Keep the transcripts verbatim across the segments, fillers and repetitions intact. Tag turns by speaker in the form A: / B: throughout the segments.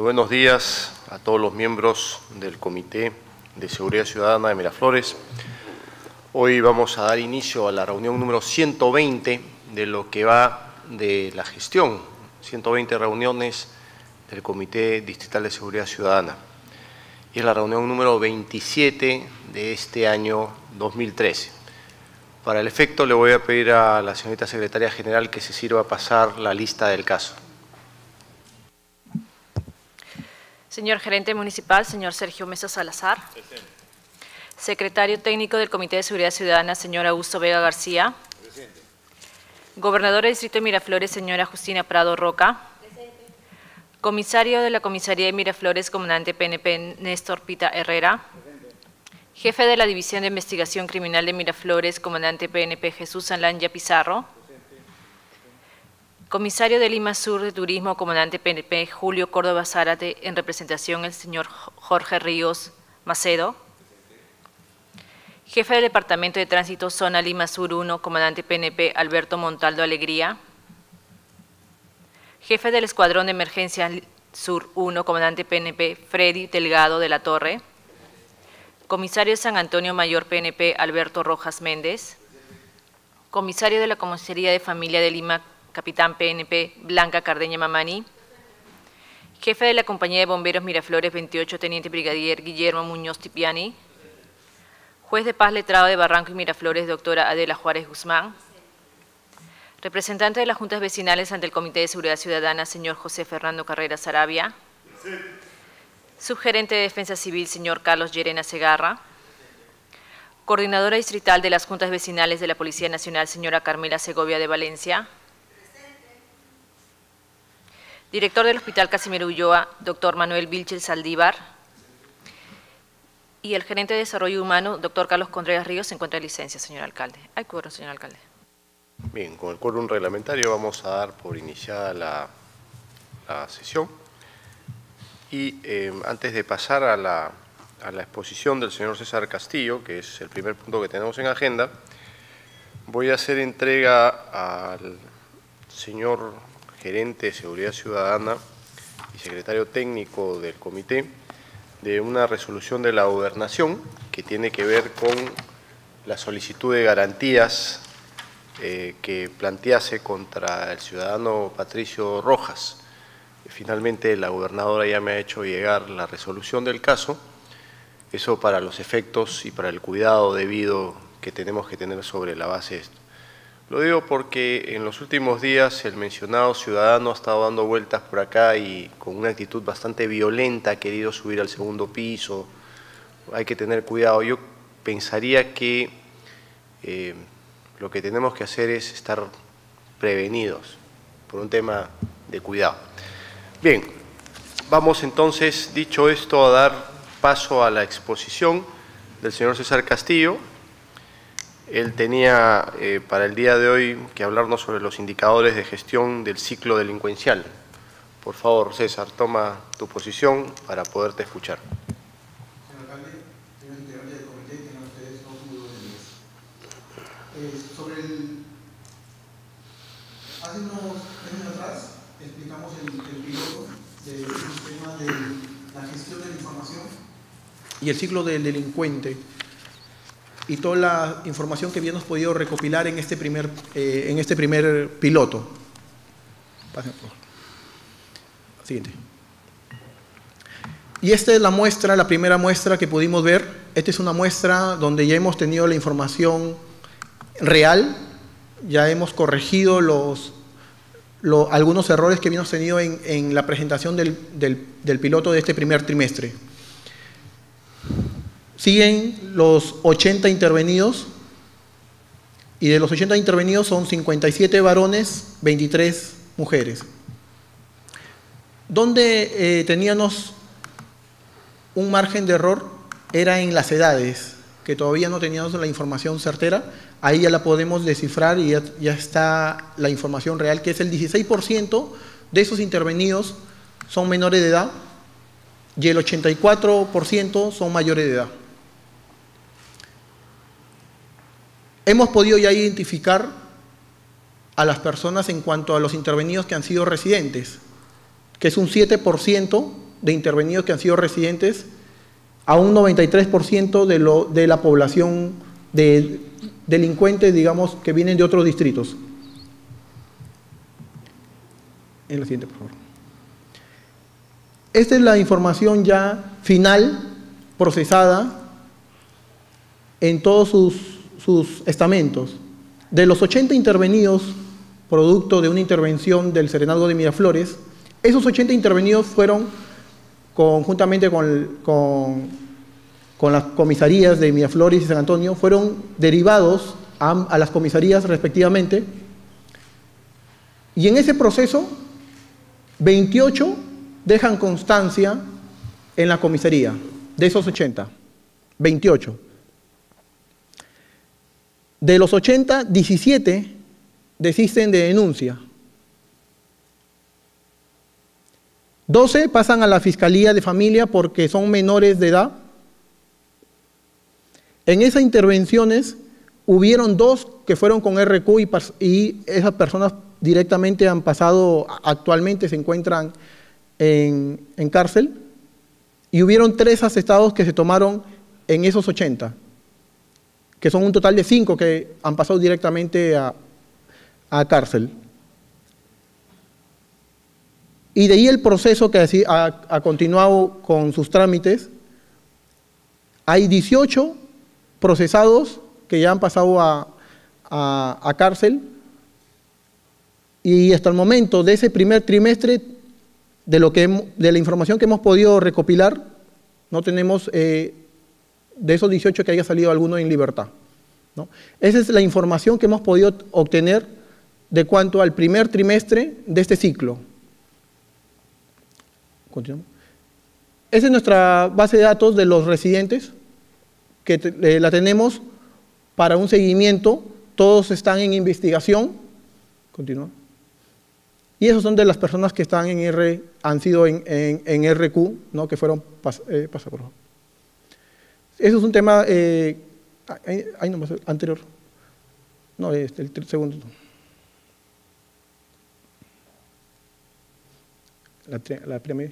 A: buenos días a todos los miembros del Comité de Seguridad Ciudadana de Miraflores. Hoy vamos a dar inicio a la reunión número ciento veinte de lo que va de la gestión, ciento veinte reuniones del Comité Distrital de Seguridad Ciudadana. Y es la reunión número veintisiete de este año dos mil trece. Para el efecto le voy a pedir a la señorita Secretaria General que se sirva a pasar la lista del caso.
B: Señor Gerente Municipal, señor Sergio Mesa Salazar. Presente. Secretario Técnico del Comité de Seguridad Ciudadana, señor Augusto Vega García. Presente. Gobernador del Distrito de Miraflores, señora Justina Prado Roca. Presente. Comisario de la Comisaría de Miraflores, comandante P N P Néstor Pita Herrera. Presente. Jefe de la División de Investigación Criminal de Miraflores, comandante P N P Jesús Alanya Pizarro. Comisario de Lima Sur de Turismo, comandante P N P Julio Córdoba Zárate, en representación el señor Jorge Ríos Macedo. Jefe del Departamento de Tránsito, Zona Lima Sur uno, comandante P N P Alberto Montaldo Alegría. Jefe del Escuadrón de Emergencia Sur uno, comandante P N P Freddy Delgado de la Torre. Comisario de San Antonio Mayor P N P Alberto Rojas Méndez. Comisario de la Comisaría de Familia de Lima, capitán P N P Blanca Cardeña Mamani. Jefe de la Compañía de Bomberos Miraflores veintiocho, teniente brigadier Guillermo Muñoz Tipiani. Juez de paz letrado de Barranco y Miraflores, doctora Adela Juárez Guzmán. Representante de las juntas vecinales ante el Comité de Seguridad Ciudadana, señor José Fernando Carrera Sarabia. Subgerente de Defensa Civil, señor Carlos Llerena Segarra. Coordinadora distrital de las juntas vecinales de la Policía Nacional, señora Carmela Segovia de Valencia. Director del Hospital Casimiro Ulloa, doctor Manuel Vilches Saldívar. Y el gerente de Desarrollo Humano, doctor Carlos Contreras Ríos, se encuentra en licencia, señor alcalde. Hay quórum, señor alcalde.
A: Bien, con el quórum reglamentario vamos a dar por iniciada la, la sesión. Y eh, antes de pasar a la, a la exposición del señor César Castillo, que es el primer punto que tenemos en agenda, voy a hacer entrega al señor gerente de Seguridad Ciudadana y secretario técnico del comité de una resolución de la gobernación que tiene que ver con la solicitud de garantías eh, que plantease contra el ciudadano Patricio Rojas. Finalmente la gobernadora ya me ha hecho llegar la resolución del caso, eso para los efectos y para el cuidado debido que tenemos que tener sobre la base de esto. Lo digo porque en los últimos días el mencionado ciudadano ha estado dando vueltas por acá y con una actitud bastante violenta ha querido subir al segundo piso. Hay que tener cuidado. Yo pensaría que eh, lo que tenemos que hacer es estar prevenidos por un tema de cuidado. Bien, vamos entonces, dicho esto, a dar paso a la exposición del señor César Castillo. Él tenía eh, para el día de hoy que hablarnos sobre los indicadores de gestión del ciclo delincuencial. Por favor, César, toma tu posición para poderte escuchar.
C: Señor alcalde, señor integrante del comité, tengan ustedes todos muy buenos días. Eh, sobre el... Hace unos meses atrás explicamos el, el piloto del sistema de la gestión de la información y el ciclo del delincuente, y toda la información que habíamos podido recopilar en este primer, eh, en este primer piloto. Pasen por favor. Siguiente. Y esta es la muestra, la primera muestra que pudimos ver. Esta es una muestra donde ya hemos tenido la información real, ya hemos corregido los, lo, algunos errores que habíamos tenido en, en la presentación del, del, del piloto de este primer trimestre. Siguen los ochenta intervenidos, y de los ochenta intervenidos son cincuenta y siete varones, veintitrés mujeres. Donde eh, teníamos un margen de error era en las edades, que todavía no teníamos la información certera. Ahí ya la podemos descifrar y ya, ya está la información real, que es el dieciséis por ciento de esos intervenidos son menores de edad y el ochenta y cuatro por ciento son mayores de edad. Hemos podido ya identificar a las personas en cuanto a los intervenidos que han sido residentes, que es un siete por ciento de intervenidos que han sido residentes a un noventa y tres por ciento de, lo, de la población de delincuentes, digamos, que vienen de otros distritos. En la siguiente, por favor. Esta es la información ya final, procesada, en todos sus, sus estamentos. De los ochenta intervenidos, producto de una intervención del Serenazgo de Miraflores, esos ochenta intervenidos fueron, conjuntamente con, con, con las comisarías de Miraflores y San Antonio, fueron derivados a, a las comisarías respectivamente, y en ese proceso, veintiocho dejan constancia en la comisaría, de esos ochenta, veintiocho. De los ochenta, diecisiete desisten de denuncia. doce pasan a la Fiscalía de Familia porque son menores de edad. En esas intervenciones hubieron dos que fueron con R Q y, y esas personas directamente han pasado, actualmente se encuentran en, en cárcel, y hubieron tres asestados que se tomaron en esos ochenta, que son un total de cinco que han pasado directamente a, a cárcel. Y de ahí el proceso que así ha, ha continuado con sus trámites. Hay dieciocho procesados que ya han pasado a, a, a cárcel, y hasta el momento de ese primer trimestre, de, lo que hemos, de la información que hemos podido recopilar, no tenemos eh, de esos dieciocho que haya salido alguno en libertad, ¿no? Esa es la información que hemos podido obtener de cuanto al primer trimestre de este ciclo. Continuamos. Esa es nuestra base de datos de los residentes, que te, eh, la tenemos para un seguimiento. Todos están en investigación. Continuamos. Y esos son de las personas que están en R, han sido en, en, en R Q, ¿no? Que fueron, pas, eh, pasa por favor. Eso es un tema, eh, ahí, ahí nomás, anterior, no, este, el segundo. La, la pirámide.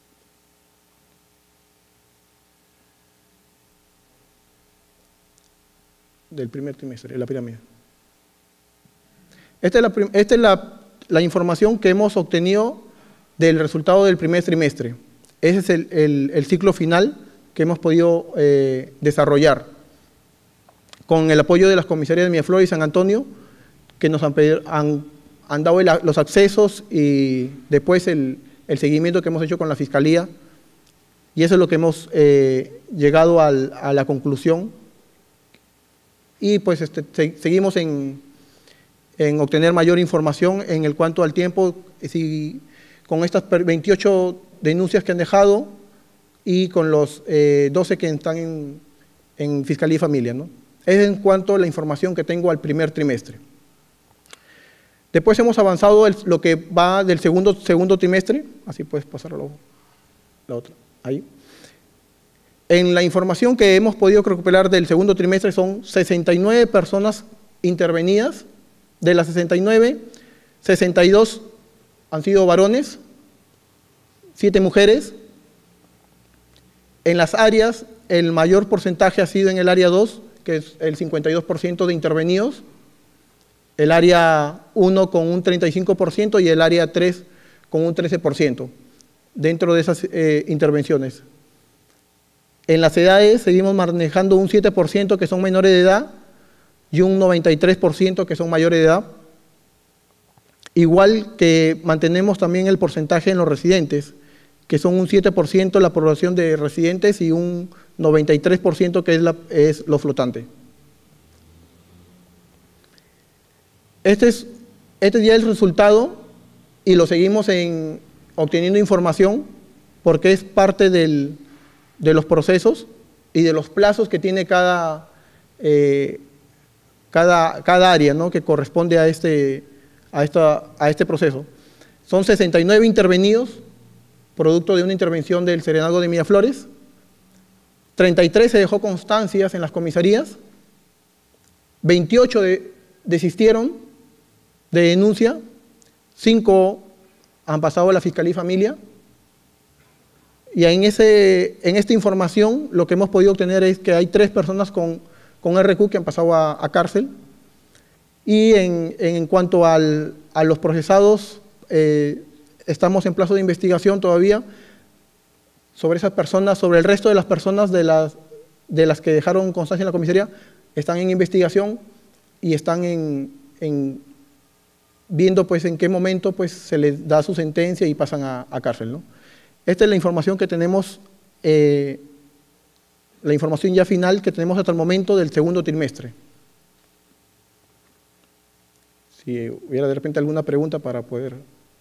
C: Del primer trimestre, la pirámide. Esta es la, esta es la la información que hemos obtenido del resultado del primer trimestre. Ese es el, el, el ciclo final que hemos podido eh, desarrollar con el apoyo de las comisarías de Miraflores y San Antonio, que nos han, pedido, han, han dado el, los accesos y después el, el seguimiento que hemos hecho con la Fiscalía, y eso es lo que hemos eh, llegado al, a la conclusión. Y pues este, se, seguimos en... en obtener mayor información en el cuanto al tiempo, si, con estas veintiocho denuncias que han dejado y con los eh, doce que están en, en Fiscalía y Familia, ¿no? Es en cuanto a la información que tengo al primer trimestre. Después hemos avanzado el, lo que va del segundo, segundo trimestre, así puedes pasar la, la otra, ahí. En la información que hemos podido recuperar del segundo trimestre son sesenta y nueve personas intervenidas. De las sesenta y nueve, sesenta y dos han sido varones, siete mujeres. En las áreas, el mayor porcentaje ha sido en el área dos, que es el cincuenta y dos por ciento de intervenidos, el área uno con un treinta y cinco por ciento y el área tres con un trece por ciento dentro de esas eh, intervenciones. En las edades seguimos manejando un siete por ciento que son menores de edad, y un noventa y tres por ciento que son mayores de edad. Igual que mantenemos también el porcentaje en los residentes, que son un siete por ciento la población de residentes y un noventa y tres por ciento que es, la, es lo flotante. Este es, este ya es el resultado y lo seguimos en, obteniendo información porque es parte del, de los procesos y de los plazos que tiene cada... Eh, Cada, cada área, ¿no? Que corresponde a este, a, esta, a este proceso. Son sesenta y nueve intervenidos, producto de una intervención del Serenazgo de Miraflores. treinta y tres se dejó constancias en las comisarías. veintiocho de, desistieron de denuncia. cinco han pasado a la Fiscalía y Familia. Y en, ese, en esta información lo que hemos podido obtener es que hay tres personas con, con R Q que han pasado a, a cárcel. Y en, en cuanto al, a los procesados, eh, estamos en plazo de investigación todavía sobre esas personas, sobre el resto de las personas de las, de las que dejaron constancia en la comisaría, están en investigación y están en, en, viendo pues, en qué momento pues, se les da su sentencia y pasan a, a cárcel, ¿no? Esta es la información que tenemos, eh, la información ya final que tenemos hasta el momento del segundo trimestre. Si hubiera de repente alguna pregunta para poder...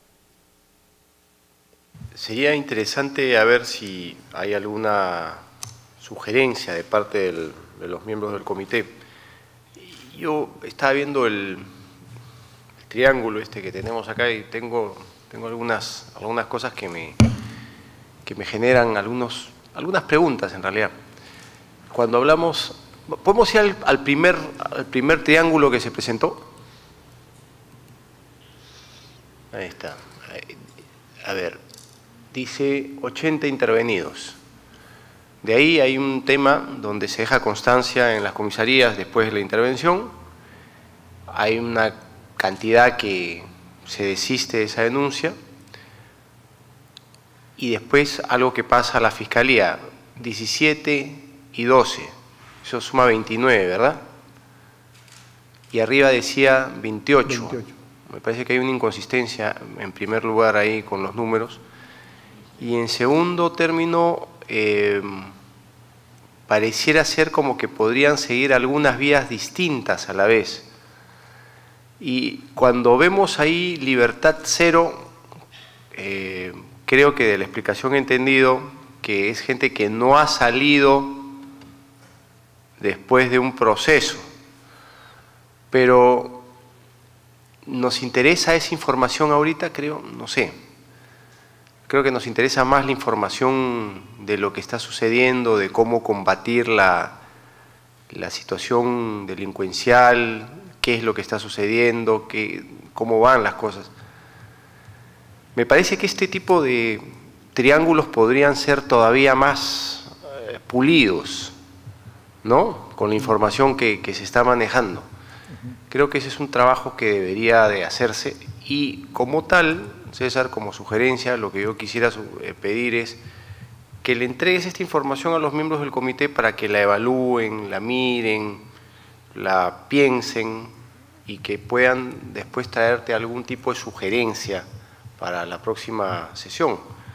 A: Sería interesante a ver si hay alguna sugerencia de parte del, de los miembros del comité. Yo estaba viendo el, el triángulo este que tenemos acá y tengo, tengo algunas, algunas cosas que me, que me generan algunos, algunas preguntas en realidad. Cuando hablamos, ¿podemos ir al, al, primer, al primer triángulo que se presentó? Ahí está. A ver, dice ochenta intervenidos. De ahí hay un tema donde se deja constancia en las comisarías después de la intervención. Hay una cantidad que se desiste de esa denuncia. Y después algo que pasa a la Fiscalía, diecisiete y doce. Eso suma veintinueve, ¿verdad? Y arriba decía veintiocho. veintiocho. Me parece que hay una inconsistencia, en primer lugar, ahí con los números. Y en segundo término, eh, pareciera ser como que podrían seguir algunas vías distintas a la vez. Y cuando vemos ahí libertad cero, eh, creo que de la explicación he entendido que es gente que no ha salido después de un proceso. Pero... ¿nos interesa esa información ahorita? Creo, no sé. Creo que nos interesa más la información de lo que está sucediendo, de cómo combatir la, la situación delincuencial, qué es lo que está sucediendo, qué, cómo van las cosas. Me parece que este tipo de triángulos podrían ser todavía más eh, pulidos, ¿no? Con la información que, que se está manejando. Creo que ese es un trabajo que debería de hacerse y como tal, César, como sugerencia, lo que yo quisiera pedir es que le entregues esta información a los miembros del comité para que la evalúen, la miren, la piensen y que puedan después traerte algún tipo de sugerencia para la próxima sesión.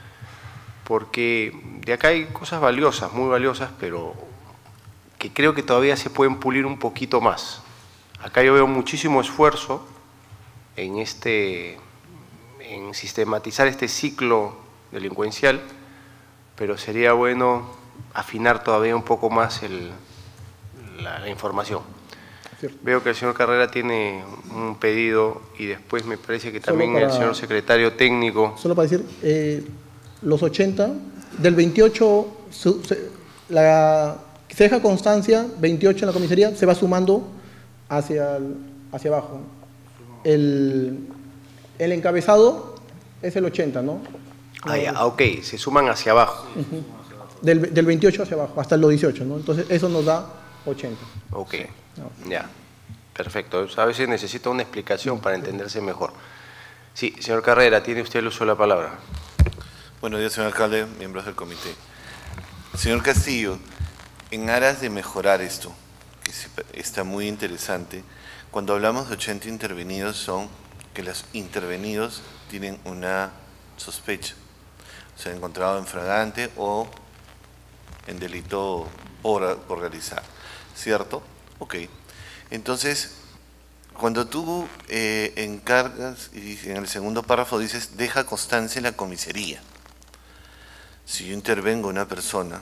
A: Porque de acá hay cosas valiosas, muy valiosas, pero que creo que todavía se pueden pulir un poquito más. Acá yo veo muchísimo esfuerzo en, este, en sistematizar este ciclo delincuencial, pero sería bueno afinar todavía un poco más el, la, la información. Cierto. Veo que el señor Carrera tiene un pedido y después me parece que también para, el señor secretario técnico.
C: Solo para decir, eh, los ochenta, del veintiocho, su, se, la, se deja constancia, veintiocho en la comisaría, se va sumando hacia, el, hacia abajo. El, el encabezado es el ochenta, ¿no?
A: Ah, ya, ok, se suman hacia abajo.
C: Uh-huh. del, del veintiocho hacia abajo, hasta los dieciocho, ¿no? Entonces eso nos da ochenta.
A: Ok, sí. No. Ya, perfecto. A veces necesita una explicación para entenderse mejor. Sí, señor Carrera, tiene usted el uso de la palabra.
D: Buenos días, señor alcalde, miembros del comité. Señor Castillo, en aras de mejorar esto, que está muy interesante, cuando hablamos de ochenta intervenidos son que los intervenidos tienen una sospecha, se han encontrado en flagrante o en delito por, por realizar, ¿cierto? Ok, entonces, cuando tú eh, encargas, y en el segundo párrafo dices, deja constancia en la comisaría. Si yo intervengo una persona,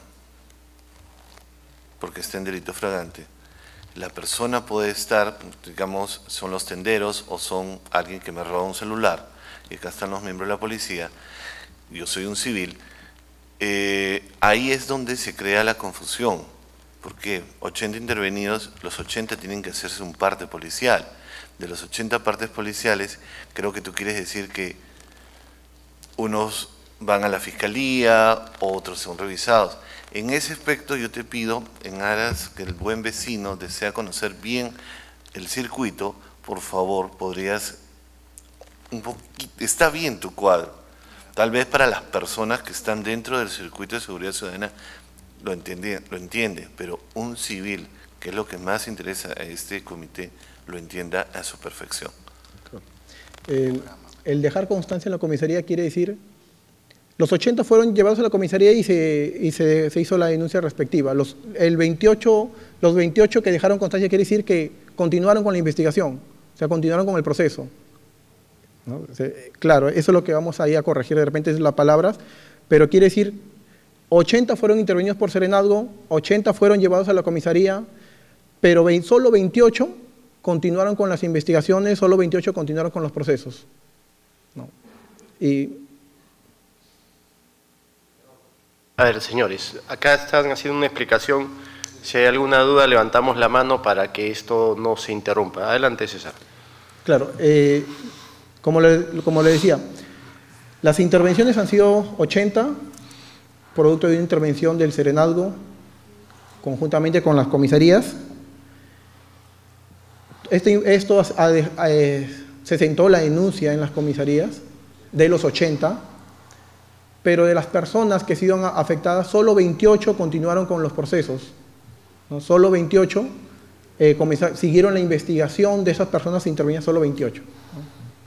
D: porque está en delito flagrante, la persona puede estar, digamos, son los tenderos o son alguien que me roba un celular, y acá están los miembros de la policía, yo soy un civil, eh, ahí es donde se crea la confusión, porque ochenta intervenidos, los ochenta tienen que hacerse un parte policial. De los ochenta partes policiales, creo que tú quieres decir que unos van a la fiscalía, otros son revisados. En ese aspecto yo te pido, en aras que el buen vecino desea conocer bien el circuito, por favor, podrías, un poquito, está bien tu cuadro, tal vez para las personas que están dentro del circuito de seguridad ciudadana lo entiende, lo entiende, pero un civil, que es lo que más interesa a este comité, lo entienda a su perfección.
C: El, el dejar constancia en la comisaría quiere decir, los ochenta fueron llevados a la comisaría y se, y se, se hizo la denuncia respectiva. Los, el veintiocho, los veintiocho que dejaron constancia quiere decir que continuaron con la investigación, o sea, continuaron con el proceso, ¿no? O sea, claro, eso es lo que vamos ahí a corregir, de repente es las palabras, pero quiere decir, ochenta fueron intervenidos por Serenazgo, ochenta fueron llevados a la comisaría, pero solo veintiocho continuaron con las investigaciones, solo veintiocho continuaron con los procesos, ¿no? Y...
A: A ver, señores, acá están haciendo una explicación. Si hay alguna duda, levantamos la mano para que esto no se interrumpa. Adelante, César.
C: Claro, eh, como, le, como le decía, las intervenciones han sido ochenta, producto de una intervención del Serenazgo, conjuntamente con las comisarías. Este, esto a, a, a, se sentó la denuncia en las comisarías de los ochenta, pero de las personas que sido afectadas, solo veintiocho continuaron con los procesos, ¿no? Solo veintiocho eh, siguieron la investigación de esas personas, se intervenían solo veintiocho, ¿no?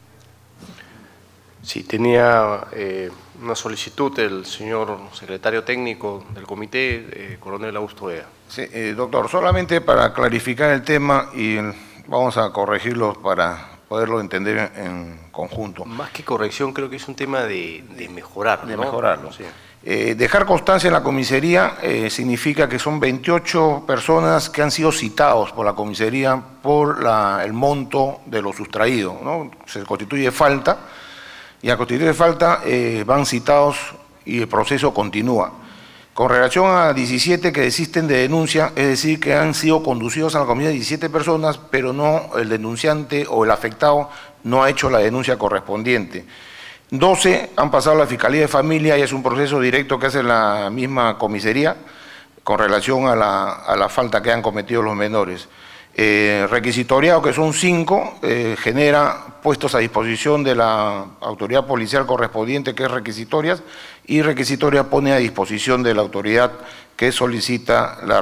A: Sí, tenía eh, una solicitud del señor secretario técnico del comité, eh, coronel Augusto Vega.
E: Sí, eh, doctor, solamente para clarificar el tema y vamos a corregirlo para poderlo entender en conjunto.
A: Más que corrección, creo que es un tema de, de mejorar,
E: De
A: ¿no?
E: mejorarlo.
A: Sí.
E: Eh, dejar constancia en la comisaría eh, significa que son veintiocho personas que han sido citados por la comisaría por la, el monto de lo sustraído, ¿no? Se constituye falta y a constituir falta eh, van citados y el proceso continúa. Con relación a diecisiete que desisten de denuncia, es decir, que han sido conducidos a la comisaría diecisiete personas, pero no el denunciante o el afectado no ha hecho la denuncia correspondiente. doce han pasado a la Fiscalía de Familia y es un proceso directo que hace la misma comisaría con relación a la, a la falta que han cometido los menores. Eh, requisitoriado, que son cinco, eh, genera puestos a disposición de la autoridad policial correspondiente, que es requisitorias, y requisitoria pone a disposición de la autoridad que solicita la,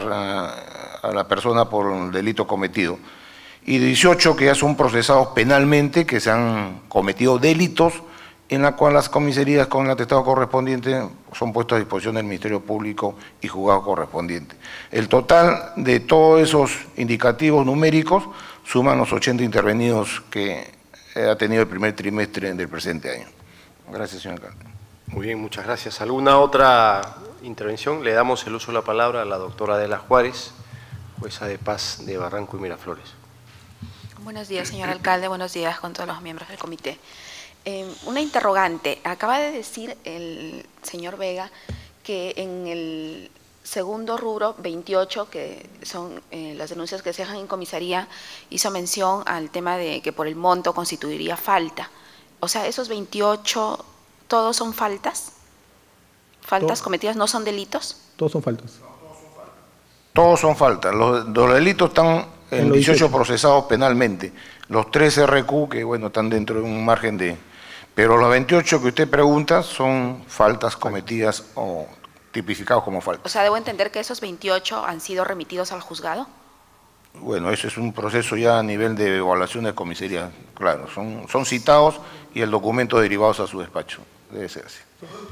E: a la persona por el delito cometido. Y dieciocho que ya son procesados penalmente, que se han cometido delitos, en la cual las comisarías con el atestado correspondiente son puestos a disposición del Ministerio Público y juzgado correspondiente. El total de todos esos indicativos numéricos suman los ochenta intervenidos que ha tenido el primer trimestre del presente año. Gracias, señor alcalde.
A: Muy bien, muchas gracias. ¿Alguna otra intervención? Le damos el uso de la palabra a la doctora Adela Juárez, jueza de paz de Barranco y Miraflores.
F: Buenos días, señor alcalde. Buenos días con todos los miembros del comité. Eh, una interrogante. Acaba de decir el señor Vega que en el segundo rubro, veintiocho, que son eh, las denuncias que se dejan en comisaría, hizo mención al tema de que por el monto constituiría falta. O sea, esos veintiocho, ¿todos son faltas? ¿Faltas
C: Todo.
F: cometidas no son delitos?
C: Todos son faltas.
E: Todos son faltas. Los, los delitos están en,
C: En los
E: dieciocho
C: dieciocho
E: procesados penalmente. Los tres R Q, que bueno, están dentro de un margen de... Pero los veintiocho que usted pregunta son faltas cometidas o tipificados como faltas.
F: O sea, ¿debo entender que esos veintiocho han sido remitidos al juzgado?
E: Bueno, eso es un proceso ya a nivel de evaluación de comisaría, claro. Son, son citados y el documento derivados a su despacho. Debe ser así.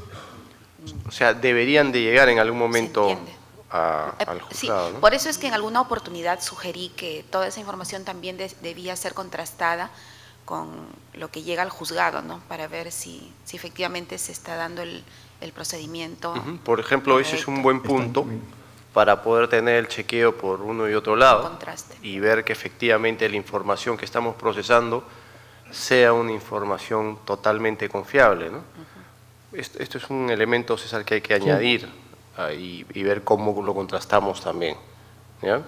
A: O sea, deberían de llegar en algún momento
F: Se entiende.
A: a,
F: Eh,
A: al
F: sí,
A: juzgado, ¿no?
F: por eso es que en alguna oportunidad sugerí que toda esa información también de- debía ser contrastada con lo que llega al juzgado, ¿no? Para ver si, si efectivamente se está dando el, el procedimiento.
A: Ujú. Por ejemplo, ese es un
F: correcto.
A: buen punto para poder tener el chequeo por uno y otro lado
F: Contraste.
A: y ver que efectivamente la información que estamos procesando sea una información totalmente confiable, ¿no? Esto, esto es un elemento, César, que hay que añadir ah, y, y ver cómo lo contrastamos también, ¿ya?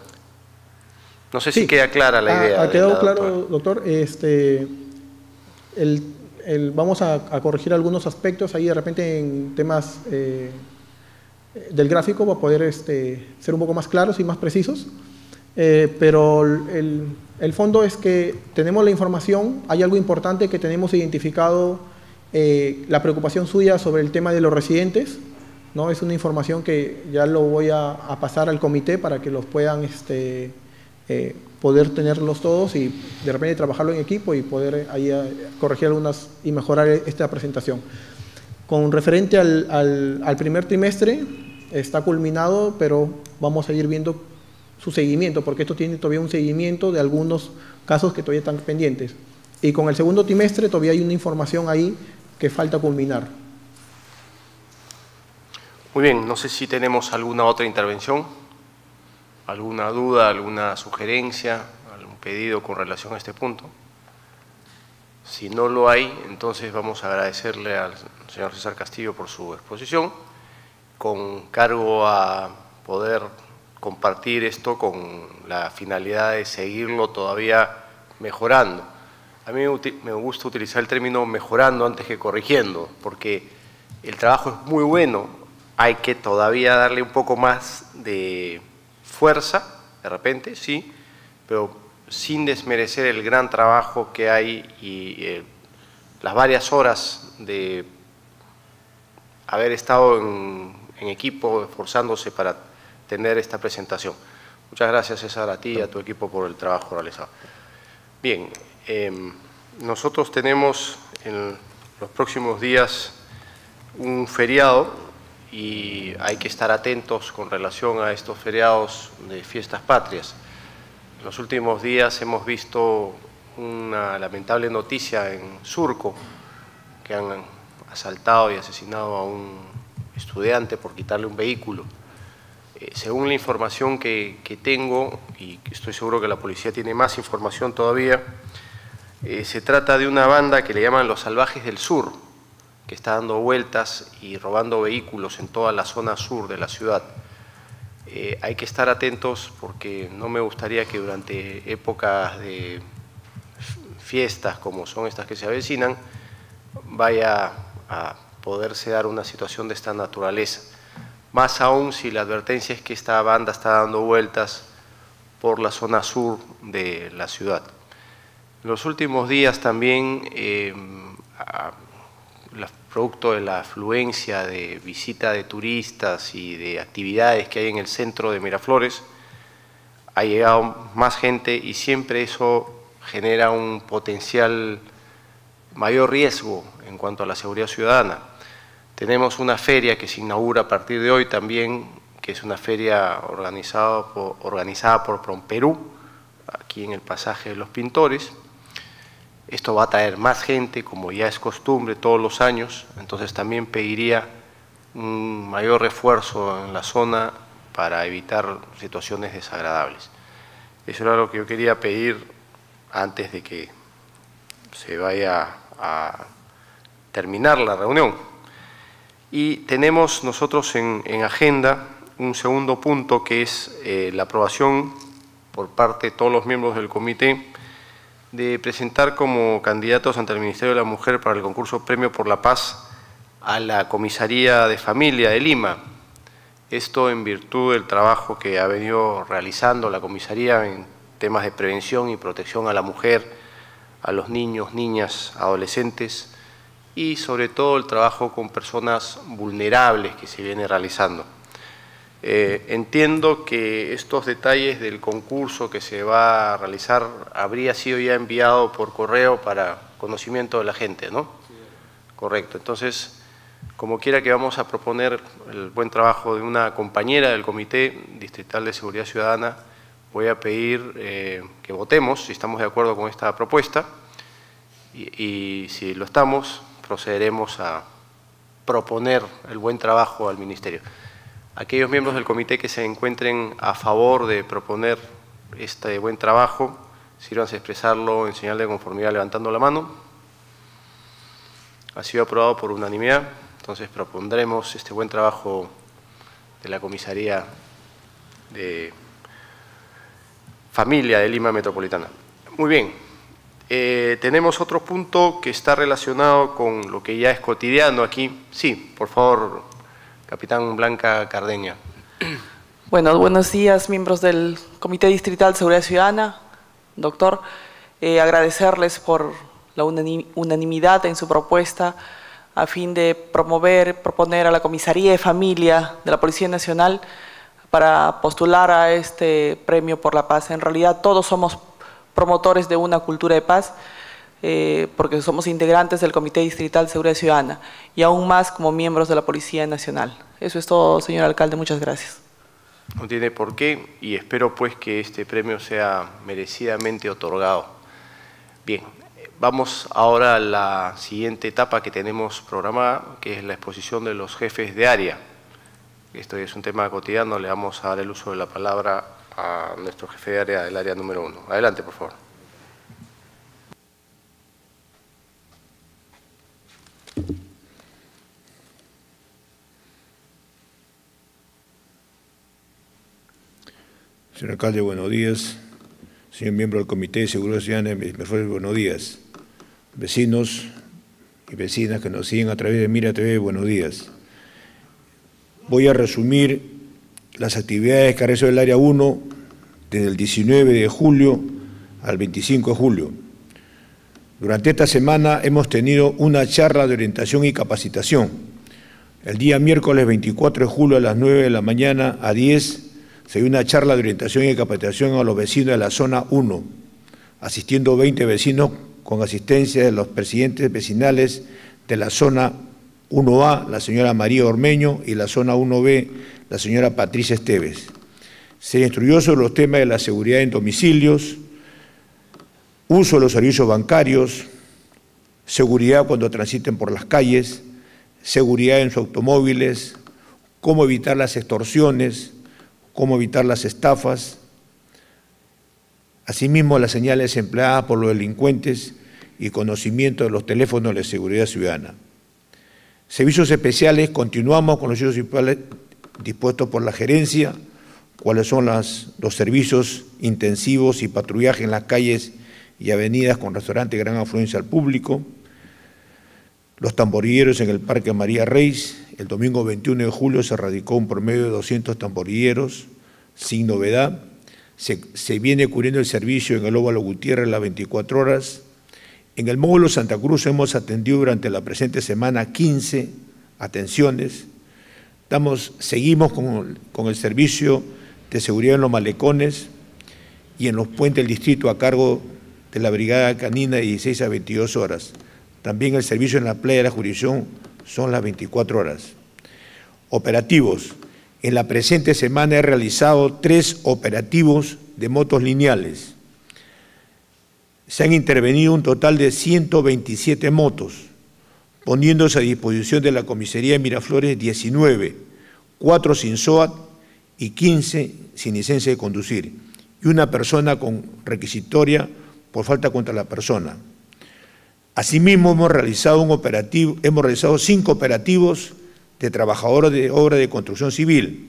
A: No sé si
C: Sí.
A: queda clara la
C: Ha-
A: idea.
C: Ha,
A: de
C: quedado
A: la
C: claro,
A: doctora.
C: doctor. Este, el, el, vamos a, a corregir algunos aspectos ahí de repente en temas eh, del gráfico para poder este, ser un poco más claros y más precisos. Eh, pero el, el fondo es que tenemos la información, hay algo importante que tenemos identificado, eh, la preocupación suya sobre el tema de los residentes, ¿no? Es una información que ya lo voy a, a pasar al comité para que los puedan este, eh, poder tenerlos todos y de repente trabajarlo en equipo y poder ahí a, corregir algunas y mejorar esta presentación. Con referente al, al, al primer trimestre, está culminado, pero vamos a ir viendo su seguimiento, porque esto tiene todavía un seguimiento de algunos casos que todavía están pendientes. Y con el segundo trimestre todavía hay una información ahí que falta culminar.
A: Muy bien, no sé si tenemos alguna otra intervención, alguna duda, alguna sugerencia, algún pedido con relación a este punto. Si no lo hay, entonces vamos a agradecerle al señor César Castillo por su exposición, con cargo a poder compartir esto con la finalidad de seguirlo todavía mejorando. A mí me gusta utilizar el término mejorando antes que corrigiendo, porque el trabajo es muy bueno, hay que todavía darle un poco más de fuerza, de repente, sí, pero sin desmerecer el gran trabajo que hay y eh, las varias horas de haber estado en, en equipo esforzándose para tener esta presentación. Muchas gracias, César, a ti y a tu equipo por el trabajo realizado. Bien, eh, nosotros tenemos en los próximos días un feriado y hay que estar atentos con relación a estos feriados de fiestas patrias. En los últimos días hemos visto una lamentable noticia en Surco, que han asaltado y asesinado a un estudiante por quitarle un vehículo. Eh, según la información que, que tengo, y estoy seguro que la policía tiene más información todavía, eh, se trata de una banda que le llaman los Salvajes del Sur, que está dando vueltas y robando vehículos en toda la zona sur de la ciudad. Eh, hay que estar atentos porque no me gustaría que durante épocas de fiestas como son estas que se avecinan, vaya a poderse dar una situación de esta naturaleza. Más aún si la advertencia es que esta banda está dando vueltas por la zona sur de la ciudad. En los últimos días también, eh, a, la, producto de la afluencia de visita de turistas y de actividades que hay en el centro de Miraflores, ha llegado más gente y siempre eso genera un potencial mayor riesgo en cuanto a la seguridad ciudadana. Tenemos una feria que se inaugura a partir de hoy también, que es una feria organizada por, organizada por Promperú, aquí en el Pasaje de los Pintores. Esto va a traer más gente, como ya es costumbre todos los años, entonces también pediría un mayor refuerzo en la zona para evitar situaciones desagradables. Eso era lo que yo quería pedir antes de que se vaya a terminar la reunión. Y tenemos nosotros en, en agenda un segundo punto que es eh, la aprobación por parte de todos los miembros del comité de presentar como candidatos ante el Ministerio de la Mujer para el concurso Premio por la Paz a la Comisaría de Familia de Lima. Esto en virtud del trabajo que ha venido realizando la comisaría en temas de prevención y protección a la mujer, a los niños, niñas, adolescentes y sobre todo el trabajo con personas vulnerables que se viene realizando. Eh, entiendo que estos detalles del concurso que se va a realizar habría sido ya enviado por correo para conocimiento de la gente, ¿no? Sí. Correcto. Entonces, como quiera que vamos a proponer el buen trabajo de una compañera del Comité Distrital de Seguridad Ciudadana, voy a pedir eh, que votemos si estamos de acuerdo con esta propuesta y, y si lo estamos, procederemos a proponer el buen trabajo al Ministerio. Aquellos miembros del comité que se encuentren a favor de proponer este buen trabajo, sírvanse a expresarlo en señal de conformidad levantando la mano. Ha sido aprobado por unanimidad, entonces propondremos este buen trabajo de la Comisaría de Familia de Lima Metropolitana. Muy bien, Eh, tenemos otro punto que está relacionado con lo que ya es cotidiano aquí. Sí, por favor, capitán Blanca Cardeña.
G: Bueno, buenos días, miembros del Comité Distrital de Seguridad Ciudadana. Doctor, eh, agradecerles por la unanimidad en su propuesta a fin de promover, proponer a la Comisaría de Familia de la Policía Nacional para postular a este premio por la paz. En realidad todos somos promotores de una cultura de paz, eh, porque somos integrantes del Comité Distrital de Seguridad Ciudadana y aún más como miembros de la Policía Nacional. Eso es todo, señor alcalde, muchas gracias.
A: No tiene por qué y espero pues que este premio sea merecidamente otorgado. Bien, vamos ahora a la siguiente etapa que tenemos programada, que es la exposición de los jefes de área. Esto es un tema cotidiano, le vamos a dar el uso de la palabra a nuestro jefe de área del área número uno. Adelante, por favor.
H: Señor alcalde, buenos días. Señor miembro del Comité de Seguridad Ciudadana, Miraflores, buenos días. Vecinos y vecinas que nos siguen a través de Mira T V, buenos días. Voy a resumir las actividades que ha realizado el área uno desde el diecinueve de julio al veinticinco de julio. Durante esta semana hemos tenido una charla de orientación y capacitación. El día miércoles veinticuatro de julio a las nueve de la mañana a diez se dio una charla de orientación y capacitación a los vecinos de la zona uno, asistiendo veinte vecinos con asistencia de los presidentes vecinales de la zona uno A, la señora María Ormeño, y la zona uno B, la señora Patricia Esteves. Se instruyó sobre los temas de la seguridad en domicilios, uso de los servicios bancarios, seguridad cuando transiten por las calles, seguridad en sus automóviles, cómo evitar las extorsiones, cómo evitar las estafas, asimismo las señales empleadas por los delincuentes y conocimiento de los teléfonos de seguridad ciudadana. Servicios especiales, continuamos con los servicios especiales dispuestos por la gerencia, cuáles son las, los servicios intensivos y patrullaje en las calles y avenidas con restaurantes de gran afluencia al público, los tamborilleros en el Parque María Reis. El domingo veintiuno de julio se radicó un promedio de doscientos tamborilleros, sin novedad. Se, se viene cubriendo el servicio en el Óvalo Gutiérrez las veinticuatro horas. En el módulo Santa Cruz hemos atendido durante la presente semana quince atenciones. Estamos, seguimos con, con el servicio de seguridad en los malecones y en los puentes del distrito a cargo de la Brigada Canina de dieciséis a veintidós horas. También el servicio en la playa de la jurisdicción son las veinticuatro horas. Operativos. En la presente semana he realizado tres operativos de motos lineales. Se han intervenido un total de ciento veintisiete motos, poniéndose a disposición de la Comisaría de Miraflores diecinueve, cuatro sin S O A T y quince sin licencia de conducir, y una persona con requisitoria por falta contra la persona. Asimismo, hemos realizado, un operativo, hemos realizado cinco operativos de trabajadores de obra de construcción civil.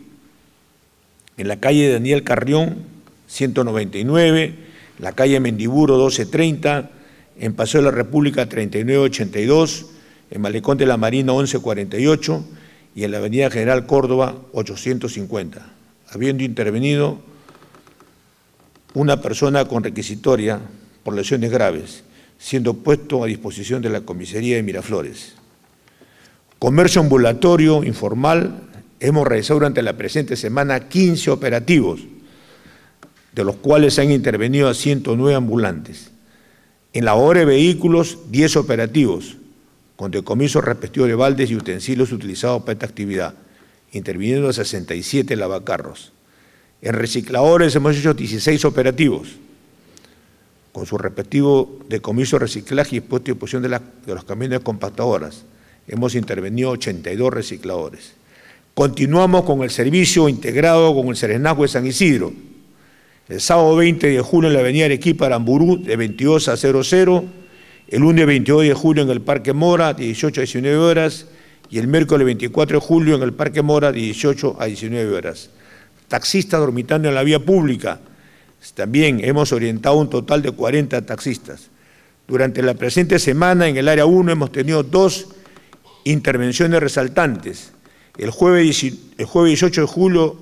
H: En la calle Daniel Carrión, ciento noventa y nueve, la calle Mendiburo, doce treinta, en Paseo de la República, treinta y nueve ochenta y dos, en Malecón de la Marina, once cuarenta y ocho, y en la avenida General Córdoba, ochocientos cincuenta, habiendo intervenido una persona con requisitoria por lesiones graves, siendo puesto a disposición de la Comisaría de Miraflores. Comercio ambulatorio informal, hemos realizado durante la presente semana quince operativos, de los cuales se han intervenido a ciento nueve ambulantes. En la obra de vehículos, diez operativos, con decomisos respectivos de baldes y utensilios utilizados para esta actividad, interviniendo a sesenta y siete lavacarros. En recicladores hemos hecho dieciséis operativos, con su respectivo decomiso, reciclaje y puesto a disposición de, la, de los camiones compactadoras. Hemos intervenido ochenta y dos recicladores. Continuamos con el servicio integrado con el Serenazgo de San Isidro. El sábado veinte de julio en la avenida Arequipa, Aramburú, de veintidós a cero cero, el lunes veintidós de julio en el Parque Mora, de dieciocho a diecinueve horas, y el miércoles veinticuatro de julio en el Parque Mora, de dieciocho a diecinueve horas. Taxistas dormitando en la vía pública. También hemos orientado un total de cuarenta taxistas. Durante la presente semana en el área uno hemos tenido dos intervenciones resaltantes. El jueves, el jueves dieciocho de julio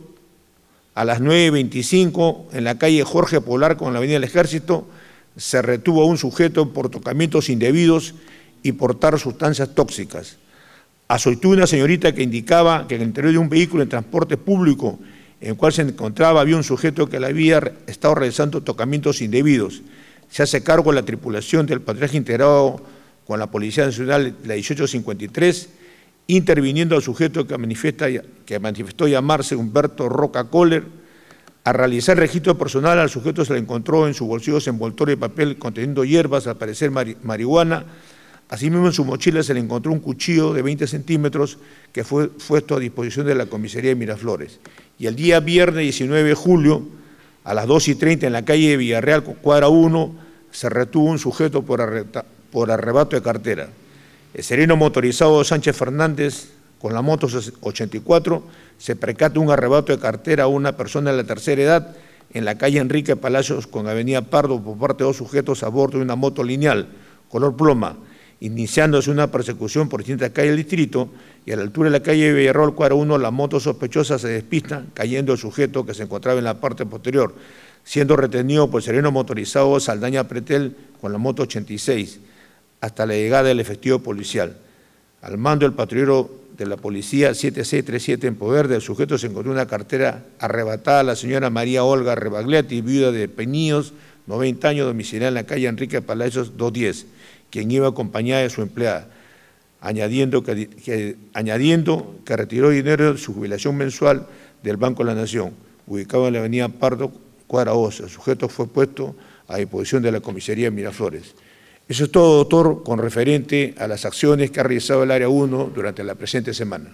H: a las nueve y veinticinco en la calle Jorge Polar con la avenida del Ejército se retuvo a un sujeto por tocamientos indebidos y portar sustancias tóxicas. Asoltó una señorita que indicaba que en el interior de un vehículo en transporte público en el cual se encontraba había un sujeto que le había estado realizando tocamientos indebidos. Se hace cargo la tripulación del patrullaje integrado con la Policía Nacional, la dieciocho cincuenta y tres, interviniendo al sujeto que, manifiesta, que manifestó llamarse Humberto Roca Kohler. A realizar registro personal al sujeto se le encontró en su bolsillo envoltorio de papel conteniendo hierbas, al parecer mari marihuana. Asimismo, en su mochila se le encontró un cuchillo de veinte centímetros que fue puesto a disposición de la comisaría de Miraflores. Y el día viernes diecinueve de julio, a las dos y treinta en la calle de Villarreal, cuadra uno, se retuvo un sujeto por, arreta, por arrebato de cartera. El sereno motorizado Sánchez Fernández, con la moto ochenta y cuatro, se percata un arrebato de cartera a una persona de la tercera edad en la calle Enrique Palacios con avenida Pardo por parte de dos sujetos a bordo de una moto lineal, color ploma, iniciándose una persecución por distintas calles del distrito y a la altura de la calle Villarreal, cuadra uno, la moto sospechosa se despista, cayendo el sujeto que se encontraba en la parte posterior, siendo retenido por el sereno motorizado Saldaña Pretel con la moto ochenta y seis, hasta la llegada del efectivo policial. Al mando del patrullero de la policía siete seis tres siete en poder del sujeto se encontró una cartera arrebatada a la señora María Olga Rebagliati, viuda de Peñíos, noventa años, domiciliada en la calle Enrique Palacios doscientos diez, quien iba acompañada de su empleada, añadiendo que, que, añadiendo que retiró dinero de su jubilación mensual del Banco de la Nación, ubicado en la avenida Pardo, cuadra Osa. El sujeto fue puesto a disposición de la comisaría de Miraflores. Eso es todo, doctor, con referente a las acciones que ha realizado el área uno durante la presente semana.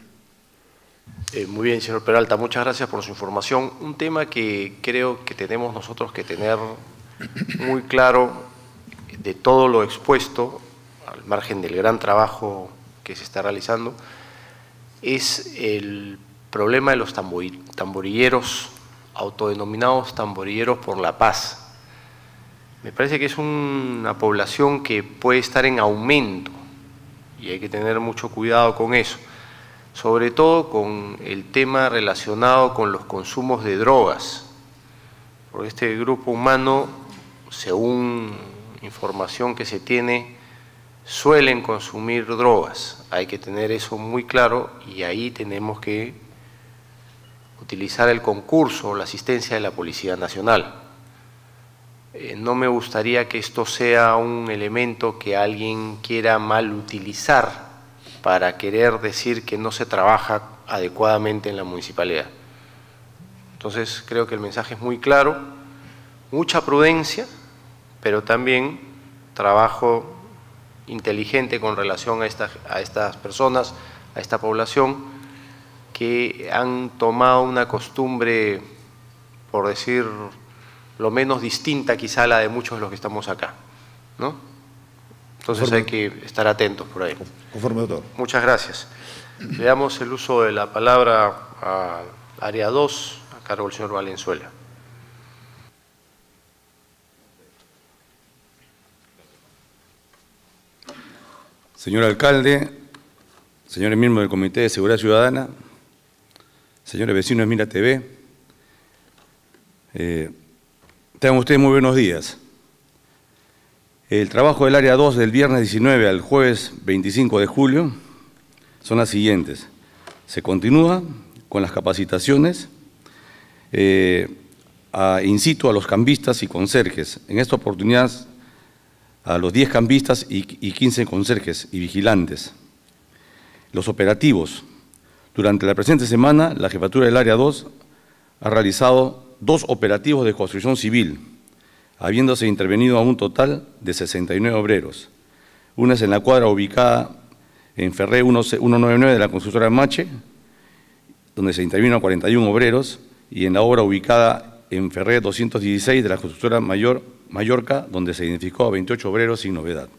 A: Eh, muy bien, señor Peralta, muchas gracias por su información. Un tema que creo que tenemos nosotros que tener muy claro de todo lo expuesto, al margen del gran trabajo que se está realizando, es el problema de los tamborilleros, autodenominados tamborilleros por la paz. Me parece que es una población que puede estar en aumento y hay que tener mucho cuidado con eso, sobre todo con el tema relacionado con los consumos de drogas, porque este grupo humano, según información que se tiene, suelen consumir drogas. Hay que tener eso muy claro y ahí tenemos que utilizar el concurso, la asistencia de la Policía Nacional. Eh, no me gustaría que esto sea un elemento que alguien quiera mal utilizar para querer decir que no se trabaja adecuadamente en la municipalidad. Entonces, creo que el mensaje es muy claro, mucha prudencia, pero también trabajo inteligente con relación a, esta, a estas personas, a esta población, que han tomado una costumbre, por decir lo menos distinta quizá a la de muchos de los que estamos acá, ¿no? Entonces Conforme. Hay que estar atentos por ahí.
H: Conforme, doctor.
A: Muchas gracias. Le damos el uso de la palabra a área dos, a cargo del señor Valenzuela.
I: Señor alcalde, señores miembros del Comité de Seguridad Ciudadana, señores vecinos de Mira T V, eh, tengan ustedes muy buenos días. El trabajo del área dos del viernes diecinueve al jueves veinticinco de julio son las siguientes. Se continúa con las capacitaciones eh, a, in situ a los cambistas y conserjes. En esta oportunidad a los diez cambistas y, y quince conserjes y vigilantes. Los operativos. Durante la presente semana, la Jefatura del Área dos ha realizado dos operativos de construcción civil, habiéndose intervenido a un total de sesenta y nueve obreros. Una es en la cuadra ubicada en Ferré ciento noventa y nueve de la constructora Mache, donde se intervino a cuarenta y uno obreros, y en la obra ubicada en Ferré doscientos dieciséis de la constructora Mayor, Mallorca, donde se identificó a veintiocho obreros sin novedad.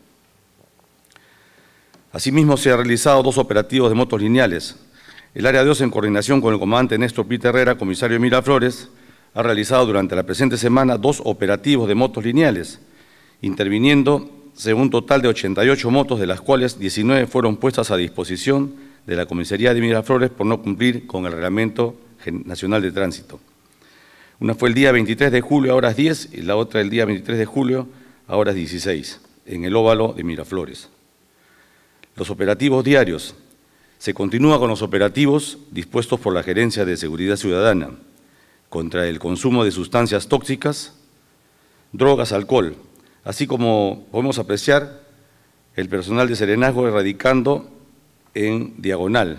I: Asimismo, se han realizado dos operativos de motos lineales. El área dos, en coordinación con el comandante Néstor Pita Herrera, comisario de Miraflores, ha realizado durante la presente semana dos operativos de motos lineales, interviniendo produciéndose un total de ochenta y ocho motos, de las cuales diecinueve fueron puestas a disposición de la Comisaría de Miraflores por no cumplir con el Reglamento Nacional de Tránsito. Una fue el día veintitrés de julio a horas diez y la otra el día veintitrés de julio a horas dieciséis, en el óvalo de Miraflores. Los operativos diarios. Se continúa con los operativos dispuestos por la Gerencia de Seguridad Ciudadana contra el consumo de sustancias tóxicas, drogas, alcohol, así como podemos apreciar el personal de serenazgo erradicando en diagonal.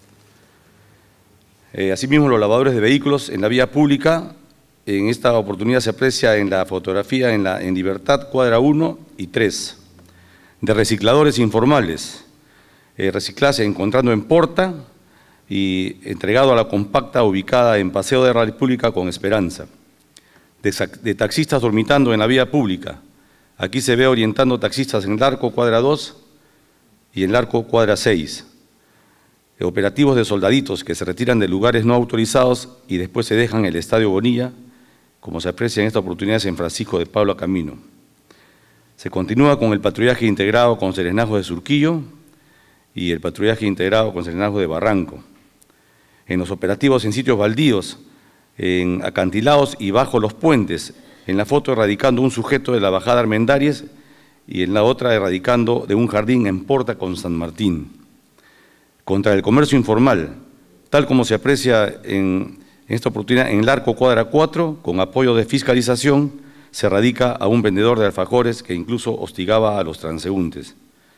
I: Eh, asimismo, los lavadores de vehículos en la vía pública, en esta oportunidad se aprecia en la fotografía en, la, en Libertad, cuadra uno y tres. De recicladores informales, eh, reciclaje encontrando en Porta y entregado a la compacta ubicada en Paseo de la República con Esperanza. De, de taxistas dormitando en la vía pública. Aquí se ve orientando taxistas en el arco cuadra dos y en el arco cuadra seis. Operativos de soldaditos que se retiran de lugares no autorizados y después se dejan el Estadio Bonilla, como se aprecia en esta oportunidad en Francisco de Pablo Camino. Se continúa con el patrullaje integrado con serenazgo de Surquillo y el patrullaje integrado con serenazgo de Barranco. En los operativos en sitios baldíos, en acantilados y bajo los puentes, en la foto erradicando un sujeto de la bajada Armendáriz y en la otra erradicando de un jardín en Porta con San Martín. Contra el comercio informal, tal como se aprecia en, en esta oportunidad en el arco cuadra cuatro, con apoyo de fiscalización, se erradica a un vendedor de alfajores que incluso hostigaba a los transeúntes.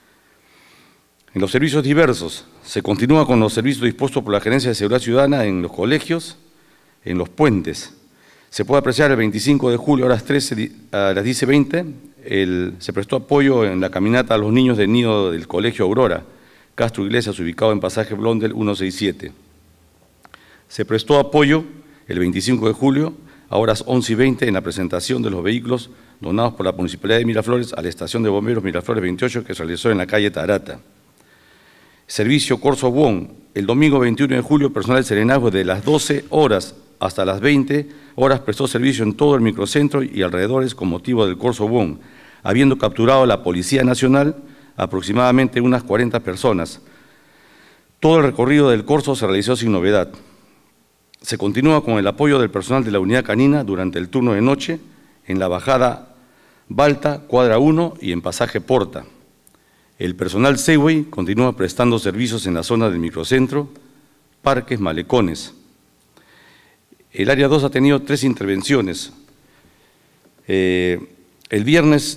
I: En los servicios diversos, se continúa con los servicios dispuestos por la Gerencia de Seguridad Ciudadana en los colegios, en los puentes. Se puede apreciar el veinticinco de julio a las trece, a las diez y veinte, el, se prestó apoyo en la caminata a los niños del nido del Colegio Aurora, Castro Iglesias, ubicado en Pasaje Blondel ciento sesenta y siete. Se prestó apoyo el veinticinco de julio a horas once y veinte en la presentación de los vehículos donados por la Municipalidad de Miraflores a la Estación de Bomberos Miraflores veintiocho, que se realizó en la calle Tarata. Servicio Corso Buón, el domingo veintiuno de julio, personal de serenazgo de las doce horas hasta las veinte horas prestó servicio en todo el microcentro y alrededores con motivo del Corso Buón, habiendo capturado a la Policía Nacional aproximadamente unas cuarenta personas. Todo el recorrido del corso se realizó sin novedad. Se continúa con el apoyo del personal de la unidad canina durante el turno de noche en la bajada Balta, cuadra uno y en Pasaje Porta. El personal Segway continúa prestando servicios en la zona del microcentro, parques, malecones. El área dos ha tenido tres intervenciones. Eh, el viernes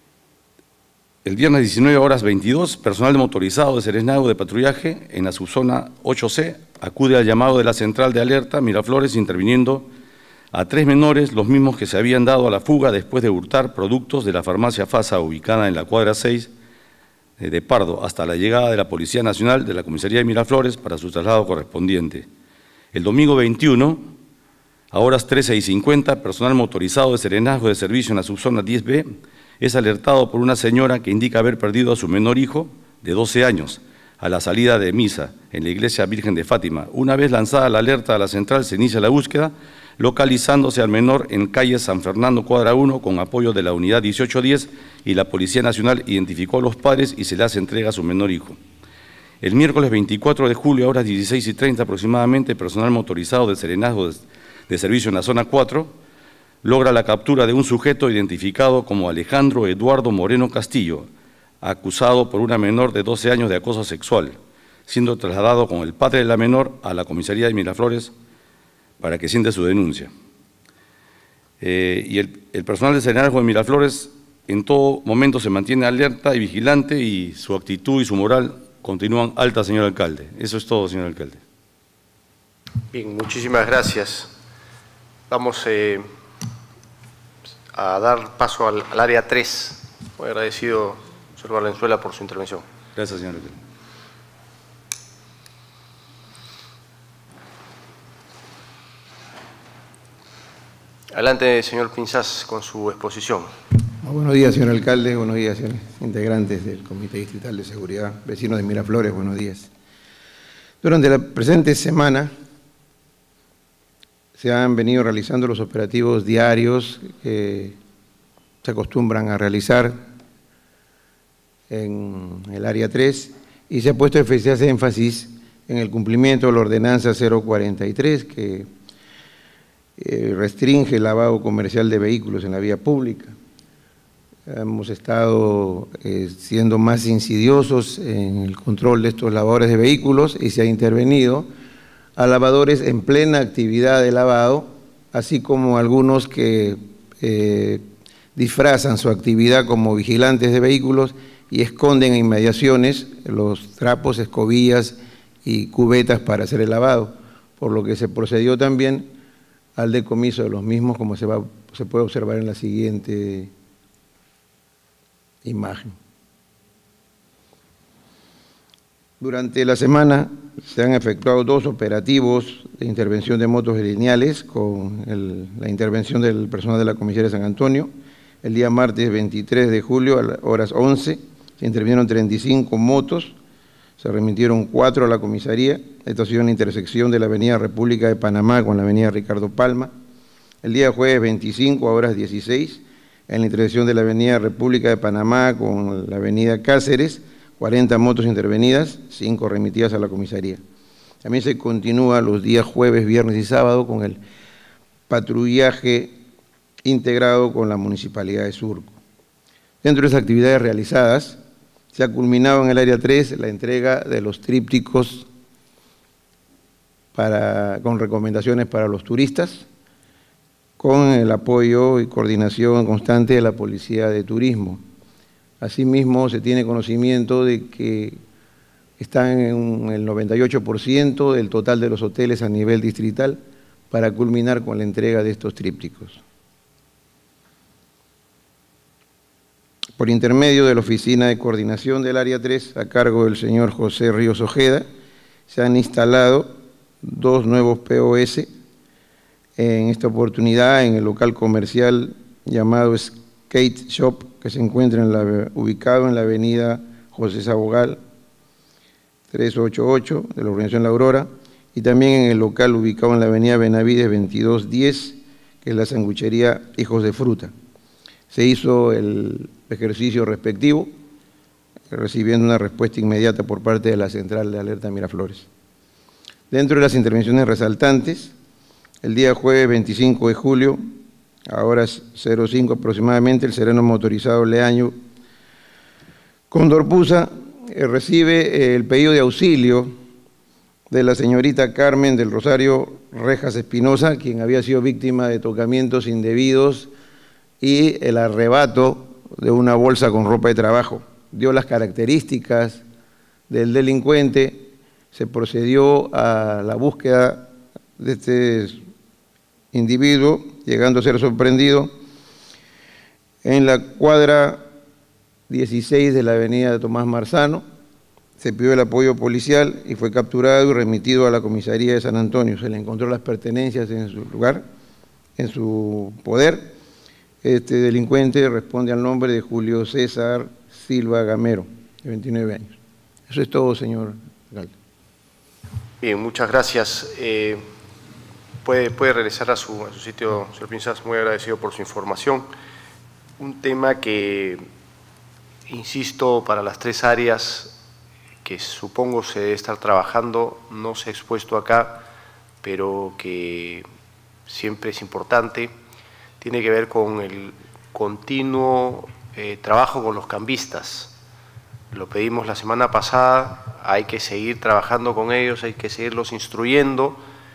I: El viernes diecinueve horas veintidós, personal de motorizado de serenazgo de patrullaje en la subzona ocho C acude al llamado de la central de alerta Miraflores interviniendo a tres menores, los mismos que se habían dado a la fuga después de hurtar productos de la farmacia FASA ubicada en la cuadra seis de Pardo hasta la llegada de la Policía Nacional de la Comisaría de Miraflores para su traslado correspondiente. El domingo veintiuno, a horas trece y cincuenta, personal motorizado de serenazgo de servicio en la subzona diez B es alertado por una señora que indica haber perdido a su menor hijo de doce años a la salida de misa en la Iglesia Virgen de Fátima. Una vez lanzada la alerta a la central, se inicia la búsqueda, localizándose al menor en calle San Fernando, cuadra uno, con apoyo de la unidad dieciocho diez y la Policía Nacional identificó a los padres y se le hace entrega a su menor hijo. El miércoles veinticuatro de julio, a horas dieciséis y treinta aproximadamente, personal motorizado de serenazgo de, de servicio en la zona cuatro, logra la captura de un sujeto identificado como Alejandro Eduardo Moreno Castillo, acusado por una menor de doce años de acoso sexual, siendo trasladado con el padre de la menor a la comisaría de Miraflores para que siente su denuncia. Eh, y el, el personal de serenazgo de Miraflores en todo momento se mantiene alerta y vigilante y su actitud y su moral continúan altas, señor alcalde. Eso es todo, señor alcalde.
A: Bien, muchísimas gracias. Vamos eh, a dar paso al, al área tres. Muy agradecido, señor Valenzuela, por su intervención.
I: Gracias, señor alcalde.
A: Adelante, señor Pinzás, con su exposición.
J: Buenos días, señor alcalde. Buenos días, señores integrantes del Comité Distrital de Seguridad, vecinos de Miraflores. Buenos días. Durante la presente semana se han venido realizando los operativos diarios que se acostumbran a realizar en el área tres y se ha puesto especial énfasis en el cumplimiento de la ordenanza cero cuarenta y tres que eh, restringe el lavado comercial de vehículos en la vía pública. Hemos estado eh, siendo más insidiosos en el control de estos lavadores de vehículos y se ha intervenido a lavadores en plena actividad de lavado, así como algunos que eh, disfrazan su actividad como vigilantes de vehículos y esconden en inmediaciones los trapos, escobillas y cubetas para hacer el lavado, por lo que se procedió también al decomiso de los mismos, como se, va, se puede observar en la siguiente imagen. Durante la semana se han efectuado dos operativos de intervención de motos lineales con el, la intervención del personal de la comisaría de San Antonio. El día martes veintitrés de julio a las horas once se intervinieron treinta y cinco motos, se remitieron cuatro a la comisaría. Esto ha sido en la intersección de la avenida República de Panamá con la avenida Ricardo Palma. El día jueves veinticinco a horas dieciséis, en la intersección de la avenida República de Panamá con la avenida Cáceres, cuarenta motos intervenidas, cinco remitidas a la comisaría. También se continúa los días jueves, viernes y sábado con el patrullaje integrado con la Municipalidad de Surco. Dentro de esas actividades realizadas, se ha culminado en el área tres la entrega de los trípticos para, con recomendaciones para los turistas, con el apoyo y coordinación constante de la Policía de Turismo. Asimismo, se tiene conocimiento de que están en el noventa y ocho por ciento del total de los hoteles a nivel distrital para culminar con la entrega de estos trípticos. Por intermedio de la Oficina de Coordinación del Área tres, a cargo del señor José Ríos Ojeda, se han instalado dos nuevos P O S, en esta oportunidad en el local comercial llamado Skate Shop, que se encuentra en la, ubicado en la avenida José Sabogal, trescientos ochenta y ocho, de la Organización La Aurora, y también en el local ubicado en la avenida Benavides veintidós diez, que es la sanguchería Hijos de Fruta. Se hizo el ejercicio respectivo, recibiendo una respuesta inmediata por parte de la Central de Alerta Miraflores. Dentro de las intervenciones resaltantes, el día jueves veinticinco de julio, a horas cero cinco aproximadamente, el sereno motorizado Leaño Condorpuza eh, recibe eh, el pedido de auxilio de la señorita Carmen del Rosario Rejas Espinosa, quien había sido víctima de tocamientos indebidos y el arrebato de una bolsa con ropa de trabajo. Dio las características del delincuente, se procedió a la búsqueda de este individuo, llegando a ser sorprendido en la cuadra dieciséis de la avenida Tomás Marzano. Se pidió el apoyo policial y fue capturado y remitido a la comisaría de San Antonio. Se le encontró las pertenencias en su lugar, en su poder. Este delincuente responde al nombre de Julio César Silva Gamero, de veintinueve años. Eso es todo, señor alcalde.
A: Bien, muchas gracias. Eh, puede, puede regresar a su, a su sitio, señor Pinzas, muy agradecido por su información. Un tema que, insisto, para las tres áreas que supongo se debe estar trabajando, no se ha expuesto acá, pero que siempre es importante, tiene que ver con el continuo eh, trabajo con los cambistas. Lo pedimos la semana pasada, hay que seguir trabajando con ellos, hay que seguirlos instruyendo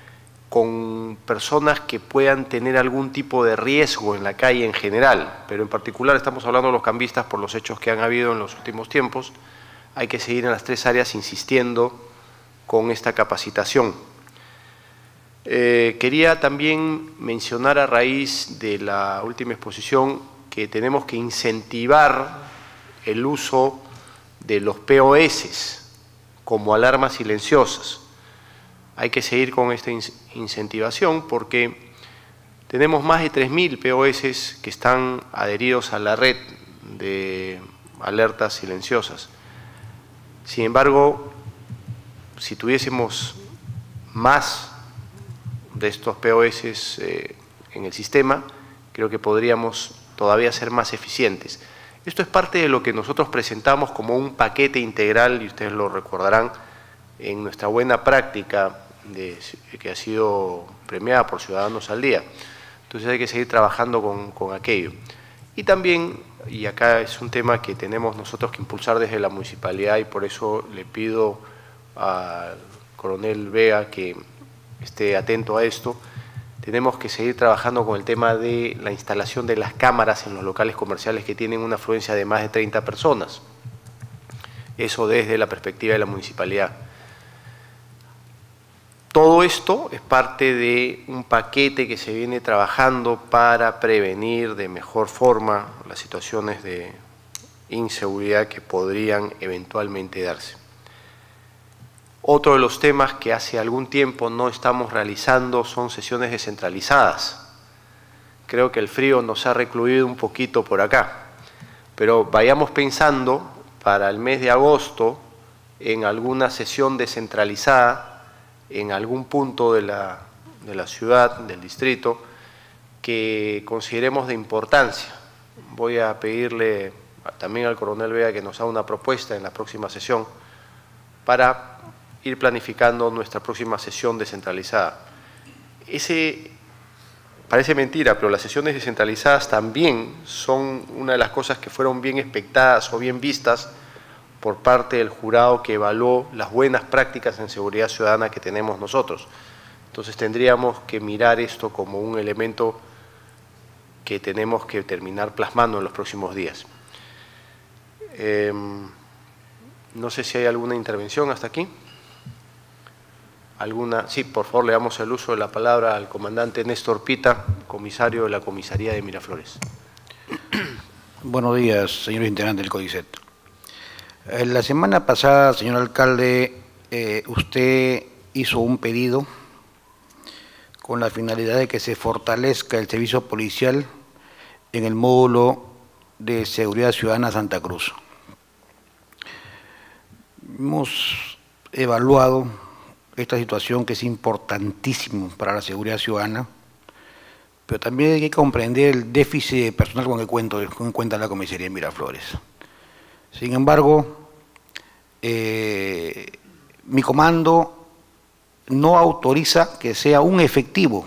A: con personas que puedan tener algún tipo de riesgo en la calle en general, pero en particular estamos hablando de los cambistas por los hechos que han habido en los últimos tiempos. Hay que seguir en las tres áreas insistiendo con esta capacitación. Eh, quería también mencionar a raíz de la última exposición que tenemos que incentivar el uso de los P O S como alarmas silenciosas. Hay que seguir con esta incentivación porque tenemos más de tres mil P O S que están adheridos a la red de alertas silenciosas. Sin embargo, si tuviésemos más de estos P O S eh, en el sistema, creo que podríamos todavía ser más eficientes. Esto es parte de lo que nosotros presentamos como un paquete integral, y ustedes lo recordarán, en nuestra buena práctica de, que ha sido premiada por Ciudadanos al Día. Entonces hay que seguir trabajando con, con aquello. Y también, y acá es un tema que tenemos nosotros que impulsar desde la municipalidad, y por eso le pido al coronel Vega que esté atento a esto, tenemos que seguir trabajando con el tema de la instalación de las cámaras en los locales comerciales que tienen una afluencia de más de treinta personas. Eso desde la perspectiva de la municipalidad. Todo esto es parte de un paquete que se viene trabajando para prevenir de mejor forma las situaciones de inseguridad que podrían eventualmente darse. Otro de los temas que hace algún tiempo no estamos realizando son sesiones descentralizadas. Creo que el frío nos ha recluido un poquito por acá, pero vayamos pensando para el mes de agosto en alguna sesión descentralizada en algún punto de la, de la ciudad, del distrito, que consideremos de importancia. Voy a pedirle también al coronel Vega que nos haga una propuesta en la próxima sesión para ir planificando nuestra próxima sesión descentralizada. Ese parece mentira, pero las sesiones descentralizadas también son una de las cosas que fueron bien expectadas o bien vistas por parte del jurado que evaluó las buenas prácticas en seguridad ciudadana que tenemos nosotros. Entonces tendríamos que mirar esto como un elemento que tenemos que terminar plasmando en los próximos días. Eh, no sé si hay alguna intervención hasta aquí. ¿Alguna? Sí, por favor, le damos el uso de la palabra al comandante Néstor Pita, comisario de la comisaría de Miraflores.
K: Buenos días, señores integrantes del CODICET. Eh, la semana pasada, señor alcalde, eh, usted hizo un pedido con la finalidad de que se fortalezca el servicio policial en el módulo de seguridad ciudadana Santa Cruz. Hemos evaluado esta situación que es importantísimo para la seguridad ciudadana, pero también hay que comprender el déficit de personal con que, cuento, con que cuenta la comisaría de Miraflores. Sin embargo, eh, mi comando no autoriza que sea un efectivo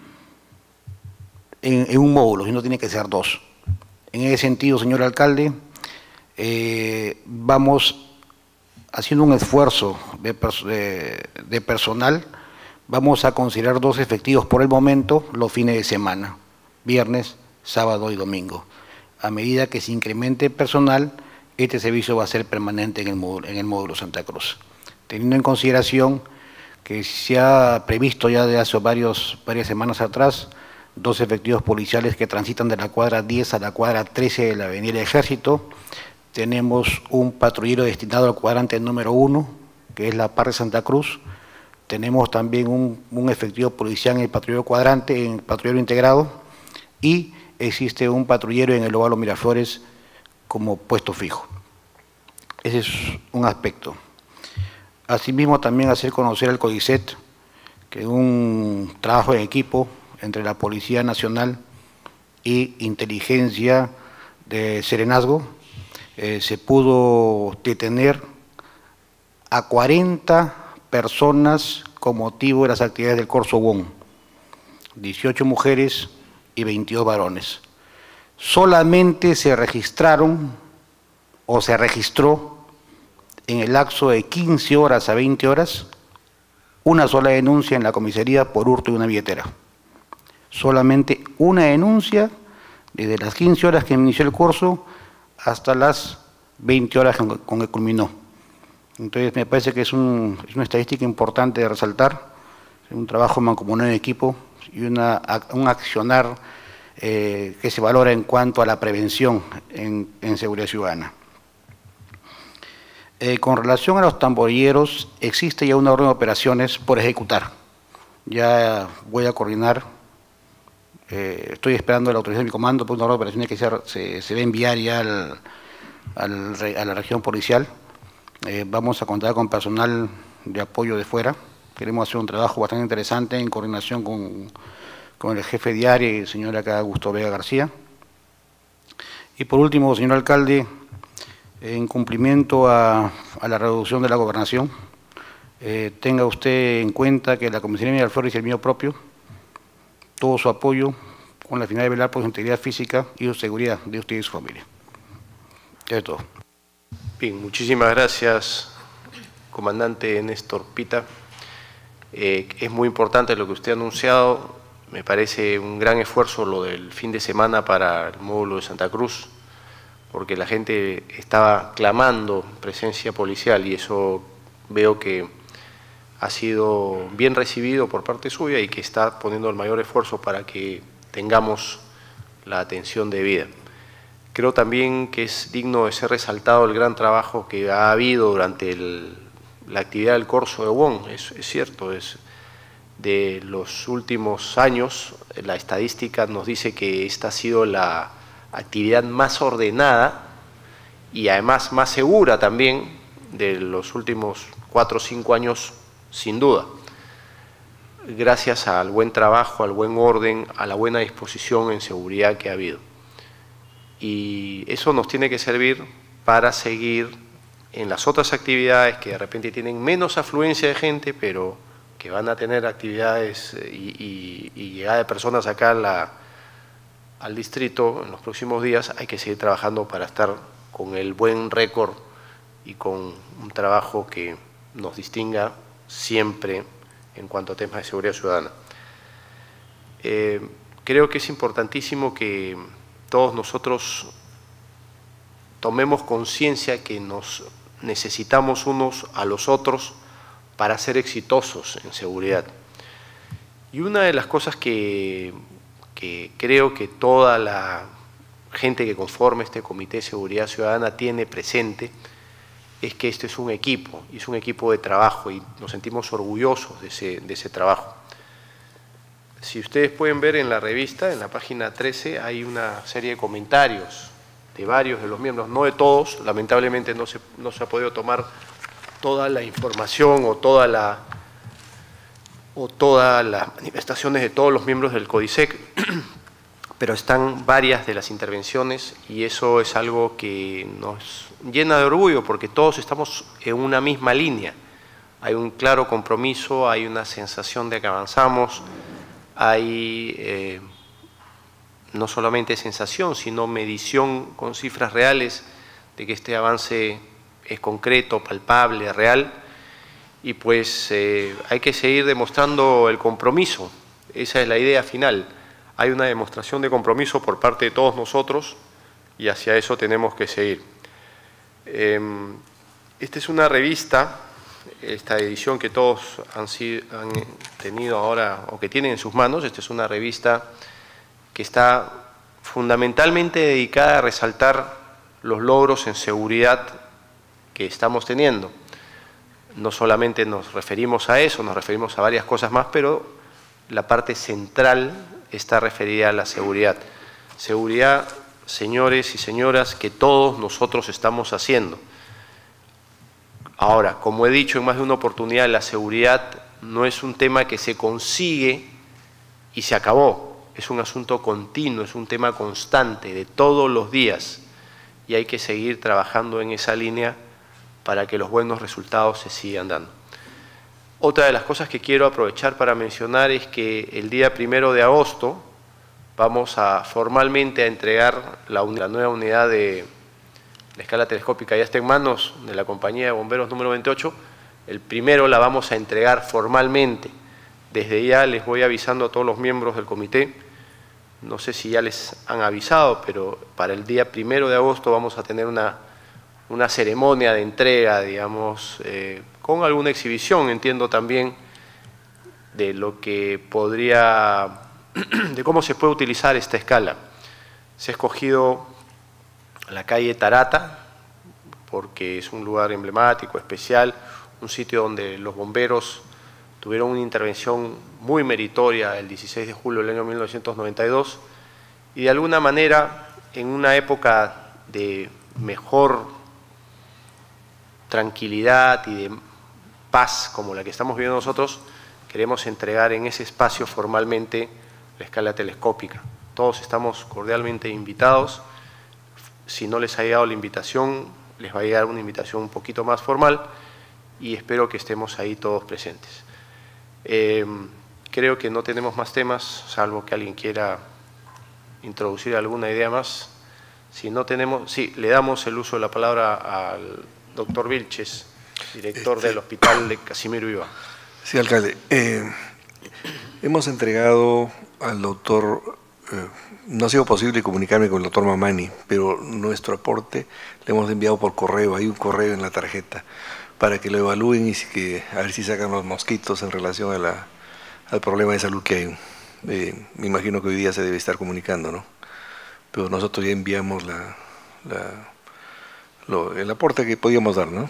K: en, en un módulo, sino tiene que ser dos. En ese sentido, señor alcalde, eh, vamos haciendo un esfuerzo de, de, de personal, vamos a considerar dos efectivos por el momento los fines de semana, viernes, sábado y domingo. A medida que se incremente el personal, este servicio va a ser permanente en el módulo, en el módulo Santa Cruz. Teniendo en consideración que se ha previsto ya de hace varios, varias semanas atrás, dos efectivos policiales que transitan de la cuadra diez a la cuadra trece de la Avenida del Ejército. Tenemos un patrullero destinado al cuadrante número uno, que es la Par de Santa Cruz. Tenemos también un, un efectivo policial en el patrullero cuadrante, en el patrullero integrado, y existe un patrullero en el Óvalo Miraflores como puesto fijo. Ese es un aspecto. Asimismo, también hacer conocer al CODICET que un trabajo en equipo entre la Policía Nacional y Inteligencia de Serenazgo, Eh, se pudo detener a cuarenta personas con motivo de las actividades del Corso Bon, dieciocho mujeres y veintidós varones. Solamente se registraron o se registró en el lapso de quince horas a veinte horas una sola denuncia en la comisaría por hurto de una billetera. Solamente una denuncia desde las quince horas que inició el curso hasta las veinte horas con que culminó. Entonces me parece que es, un, es una estadística importante de resaltar, un trabajo mancomunado en equipo y una, un accionar eh, que se valora en cuanto a la prevención en, en seguridad ciudadana. Eh, con relación a los tamborilleros, existe ya una orden de operaciones por ejecutar. Ya voy a coordinar, eh, estoy esperando la autorización de mi comando por una orden de operaciones que se, se, se va a enviar ya al, al, a la región policial. Eh, vamos a contar con personal de apoyo de fuera. Queremos hacer un trabajo bastante interesante en coordinación con, con el jefe diario y el señor acá Augusto Vega García. Y por último, señor alcalde, en cumplimiento a, a la reducción de la gobernación, eh, tenga usted en cuenta que la Comisaría Miraflores y el mío propio, todo su apoyo con la finalidad de velar por su integridad física y su seguridad de usted y su familia. Ya es todo.
A: Bien, muchísimas gracias, comandante Néstor Pita. Eh, es muy importante lo que usted ha anunciado. Me parece un gran esfuerzo lo del fin de semana para el módulo de Santa Cruz, porque la gente estaba clamando presencia policial y eso veo que ha sido bien recibido por parte suya y que está poniendo el mayor esfuerzo para que tengamos la atención debida. Creo también que es digno de ser resaltado el gran trabajo que ha habido durante el, la actividad del Corso de Wong. Es, es cierto, es de los últimos años, la estadística nos dice que esta ha sido la actividad más ordenada y además más segura también de los últimos cuatro o cinco años, sin duda. Gracias al buen trabajo, al buen orden, a la buena disposición en seguridad que ha habido. Y eso nos tiene que servir para seguir en las otras actividades que de repente tienen menos afluencia de gente, pero que van a tener actividades y, y, y llegada de personas acá a la, al distrito en los próximos días. Hay que seguir trabajando para estar con el buen récord y con un trabajo que nos distinga siempre en cuanto a temas de seguridad ciudadana. Eh, creo que es importantísimo que todos nosotros tomemos conciencia que nos necesitamos unos a los otros para ser exitosos en seguridad. Y una de las cosas que, que creo que toda la gente que conforma este Comité de Seguridad Ciudadana tiene presente es que este es un equipo, y es un equipo de trabajo y nos sentimos orgullosos de ese, de ese trabajo. Si ustedes pueden ver en la revista, en la página trece, hay una serie de comentarios de varios de los miembros, no de todos, lamentablemente no se, no se ha podido tomar toda la información o toda la o todas las manifestaciones de todos los miembros del CODISEC, pero están varias de las intervenciones y eso es algo que nos llena de orgullo porque todos estamos en una misma línea. Hay un claro compromiso, hay una sensación de que avanzamos, hay eh, no solamente sensación, sino medición con cifras reales de que este avance es concreto, palpable, real, y pues eh, hay que seguir demostrando el compromiso. Esa es la idea final. Hay una demostración de compromiso por parte de todos nosotros y hacia eso tenemos que seguir. Eh, esta es una revista, esta edición que todos han, sido, han tenido ahora o que tienen en sus manos. Esta es una revista que está fundamentalmente dedicada a resaltar los logros en seguridad que estamos teniendo. No solamente nos referimos a eso, nos referimos a varias cosas más, pero la parte central está referida a la seguridad. Seguridad, señores y señoras, que todos nosotros estamos haciendo. Ahora, como he dicho en más de una oportunidad, la seguridad no es un tema que se consigue y se acabó. Es un asunto continuo, es un tema constante de todos los días y hay que seguir trabajando en esa línea para que los buenos resultados se sigan dando. Otra de las cosas que quiero aprovechar para mencionar es que el día primero de agosto vamos a formalmente a entregar la, la nueva unidad de la escala telescópica, ya está en manos de la compañía de bomberos número veintiocho. El primero la vamos a entregar formalmente. Desde ya les voy avisando a todos los miembros del comité, no sé si ya les han avisado, pero para el día primero de agosto vamos a tener una, una ceremonia de entrega, digamos, eh, con alguna exhibición, entiendo también, de lo que podría, de cómo se puede utilizar esta escala. Se ha escogido la calle Tarata, porque es un lugar emblemático, especial, un sitio donde los bomberos tuvieron una intervención muy meritoria el dieciséis de julio del año mil novecientos noventa y dos, y de alguna manera, en una época de mejor tranquilidad y de paz como la que estamos viviendo nosotros, queremos entregar en ese espacio formalmente la escala telescópica. Todos estamos cordialmente invitados. si no les ha llegado la invitación, les va a llegar una invitación un poquito más formal y espero que estemos ahí todos presentes. Eh, creo que no tenemos más temas, salvo que alguien quiera introducir alguna idea más. Si no tenemos, sí, le damos el uso de la palabra al doctor Vilches, director este, del Hospital de Casimiro Iba.
L: Sí, alcalde. Eh, hemos entregado al doctor, eh, no ha sido posible comunicarme con el doctor Mamani, pero nuestro aporte le hemos enviado por correo, hay un correo en la tarjeta, para que lo evalúen y que, a ver si sacan los mosquitos en relación a la, al problema de salud que hay. Eh, me imagino que hoy día se debe estar comunicando, ¿no? Pero nosotros ya enviamos la, la, lo, el aporte que podíamos dar, ¿no?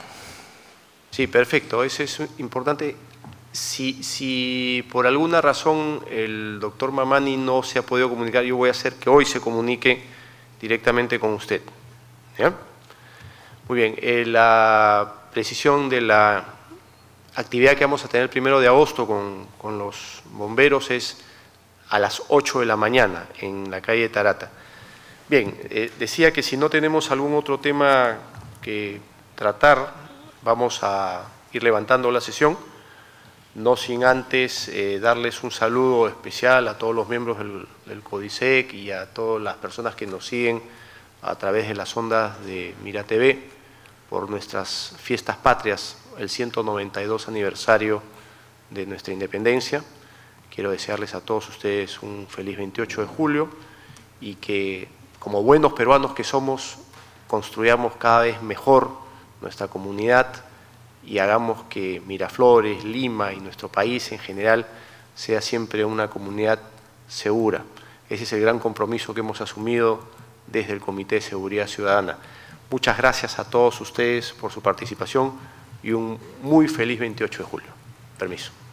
A: Sí, perfecto, eso es importante. Si, si por alguna razón el doctor Mamani no se ha podido comunicar, yo voy a hacer que hoy se comunique directamente con usted. ¿Ya? Muy bien, eh, la precisión de la actividad que vamos a tener el primero de agosto con, con los bomberos es a las ocho de la mañana en la calle Tarata. Bien, eh, decía que si no tenemos algún otro tema que tratar, vamos a ir levantando la sesión, no sin antes eh, darles un saludo especial a todos los miembros del, del CODISEC y a todas las personas que nos siguen a través de las ondas de Mira T V por nuestras fiestas patrias, el ciento noventa y dos aniversario de nuestra independencia. Quiero desearles a todos ustedes un feliz veintiocho de julio y que, como buenos peruanos que somos, construyamos cada vez mejor nuestra comunidad y hagamos que Miraflores, Lima y nuestro país en general sea siempre una comunidad segura. Ese es el gran compromiso que hemos asumido desde el Comité de Seguridad Ciudadana. Muchas gracias a todos ustedes por su participación y un muy feliz veintiocho de julio. Permiso.